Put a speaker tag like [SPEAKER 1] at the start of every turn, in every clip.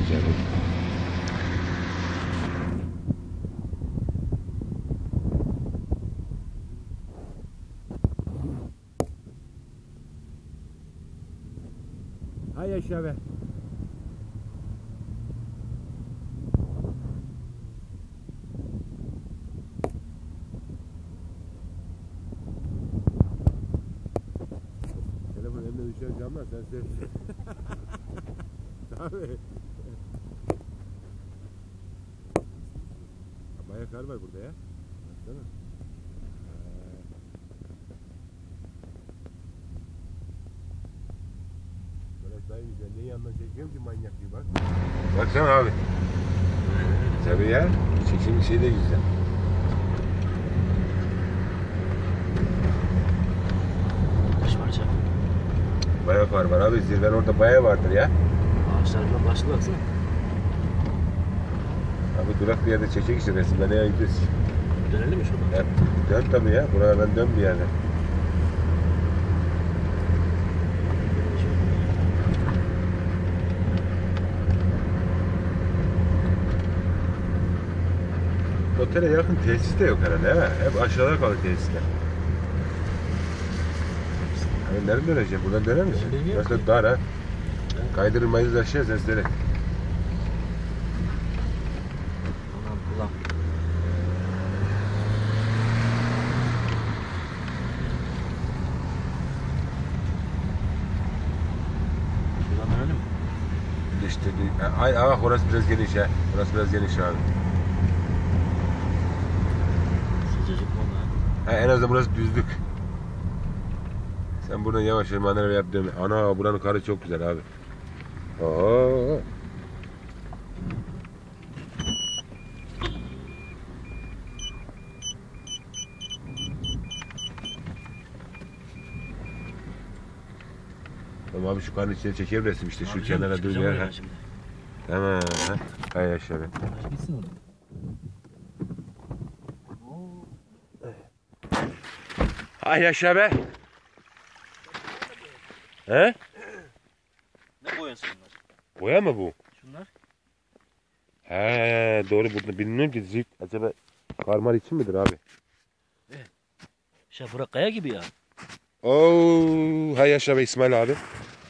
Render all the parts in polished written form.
[SPEAKER 1] canım. Hay yaşa be. Telefon elimde düşer camlar sen sev. Tabii. Bayağı kar var burada ya. Baksana. Böyle daha güzel. Neyi yandan çekiyorum ki manyak gibi bak. Baksana abi. Tabii ya. Çekim şey de güzel.
[SPEAKER 2] Kaç parça?
[SPEAKER 1] Bayağı kar var abi. Zirven orada bayağı vardır ya.
[SPEAKER 2] Ağaçlar falan başlı baksana.
[SPEAKER 1] Abi durak bir yerde çekecek işte resim. Ben neye gidiyoruz?
[SPEAKER 2] Dönelim mi şuradan?
[SPEAKER 1] Hep dön tabii ya. Buradan dön bir yerde. Otele yakın tesis de yok herhalde ha. Hep aşağıda kalır tesisler. Hani nereden döneceğim? Buradan döner misin? Burası dar ha. Kaydırmayız aşağı sesleri.
[SPEAKER 2] Anam ulan. Şuradan dönelim mi?
[SPEAKER 1] İşte ay orası biraz geniş ha. Orası biraz geniş abi.
[SPEAKER 2] Sıcacık mı lan?
[SPEAKER 1] Ha, en azından burası düzlük. Sen buradan yavaş yavaş manevra yap diyorum. Ana buranın karı çok güzel abi. Oo. Tamam abi şu karın içine çekelim resim işte şu kenara dur ya. Tamam. Ha. Hay yaşa be.
[SPEAKER 2] Gitsin orada.
[SPEAKER 1] Hay yaşa be. He?
[SPEAKER 2] Ne boyası bunlar?
[SPEAKER 1] Boya mı bu?
[SPEAKER 2] Şunlar.
[SPEAKER 1] He doğru burada bilmiyorum ki zik acaba karmar için midir abi?
[SPEAKER 2] Şey bura kaya gibi ya.
[SPEAKER 1] Oo hay yaşa be İsmail abi.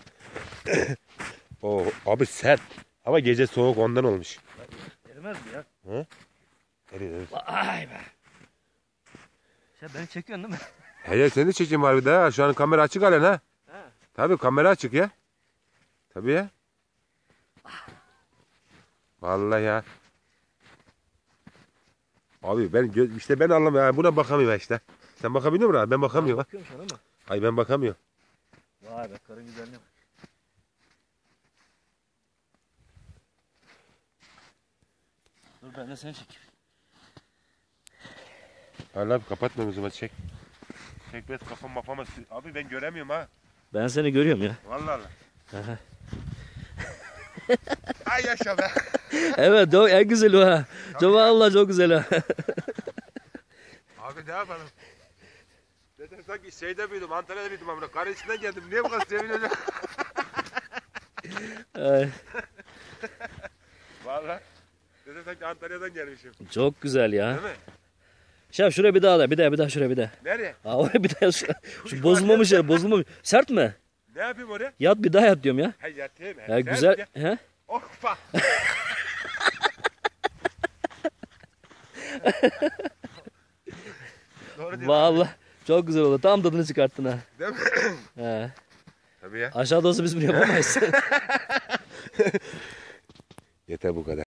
[SPEAKER 1] Oo abi sert ama gece soğuk ondan olmuş.
[SPEAKER 2] Erimez mi ya?
[SPEAKER 1] Hı? Evet.
[SPEAKER 2] Vay be. Sen beni çekiyorsun değil mi?
[SPEAKER 1] Hayır seni de çekeyim var bir daha. Şu an kamera açık halen ha.
[SPEAKER 2] He.
[SPEAKER 1] Tabii kamera açık ya. Tabii ya. Vallahi ya. Abi ben işte ben anlamıyorum. Buna bakamıyorum işte. Sen bakabiliyor musun abi? Ben bakamıyorum. Ha.
[SPEAKER 2] Bakıyorum sana ama.
[SPEAKER 1] Ay ben bakamıyorum.
[SPEAKER 2] Vay be karın güzelliğine bak. Dur ben de seni çekeyim.
[SPEAKER 1] Allah abi kapatma o zaman çek. Çek biraz kafam mafama. Abi ben göremiyorum ha.
[SPEAKER 2] Ben seni görüyorum ya.
[SPEAKER 1] Vallahi Allah.
[SPEAKER 2] Aha.
[SPEAKER 1] Ay yaşa be.
[SPEAKER 2] Evet o en güzeli o ha. Çok Allah çok güzel ha.
[SPEAKER 1] Abi ne yapalım? Dedim sanki şeyde büyüdüm, Antalya'da büyüdüm ama kar içinden geldim. Niye bu kadar seviniyorum?
[SPEAKER 2] Ay,
[SPEAKER 1] Vallahi. Dedim sanki Antalya'dan gelmişim.
[SPEAKER 2] çok güzel ya.
[SPEAKER 1] Değil mi?
[SPEAKER 2] Şef şuraya bir daha da bir daha şuraya bir daha.
[SPEAKER 1] Nereye?
[SPEAKER 2] Aa, oraya bir daha şu bozulmamış yer bozulmamış. Sert mi?
[SPEAKER 1] Ne yapayım oraya?
[SPEAKER 2] Yat bir daha yat diyorum ya.
[SPEAKER 1] Hay yatayım.
[SPEAKER 2] Ya güzel. He?
[SPEAKER 1] Hoppa. Doğru diyorsun.
[SPEAKER 2] Vallahi çok güzel oldu. Tam tadını çıkarttın ha.
[SPEAKER 1] Değil mi?
[SPEAKER 2] He.
[SPEAKER 1] Tabii ya.
[SPEAKER 2] Aşağıda olsa biz bunu yapamayız.
[SPEAKER 1] Yeter bu kadar.